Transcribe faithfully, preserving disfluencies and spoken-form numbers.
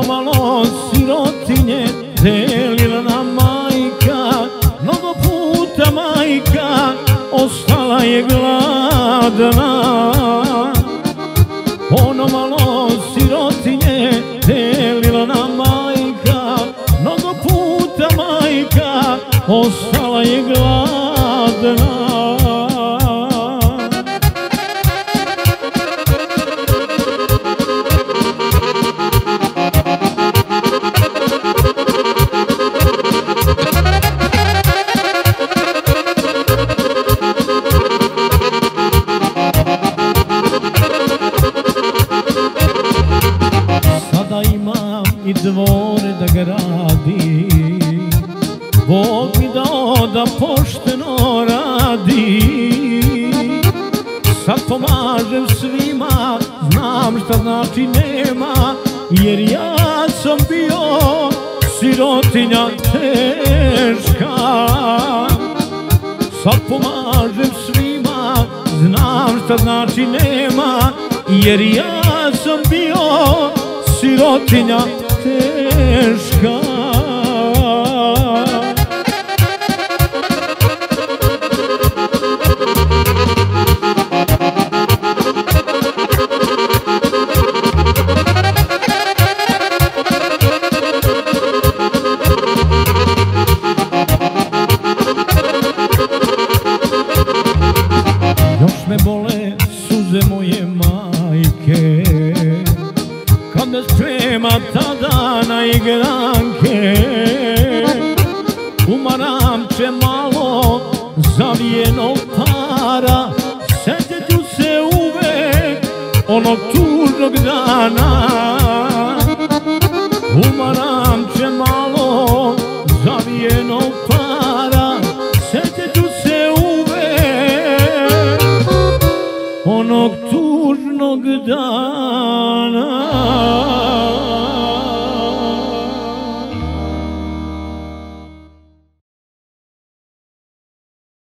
Ono malo sirotinje delila nam majka, mnogo puta majka ostala je gladna. Ono malo sirotinje delila nam majka, mnogo puta majka ostala je gladna. I dvore da gradi, Bog mi dao da pošteno radi. Sad pomažem svima, znam šta znači nema, jer ja sam bio sirotinja teška. Sad pomažem svima, znam šta znači nema, jer ja sam bio sirotinja teška. Još me bole suze moje majke, kad me sprema tada na igranke. Umaramče malo zavijeno para, sjetit ću se uvek onog tužnog dana. Umaramče malo zavijeno para, sjetit ću se uvek onog tužnog dana.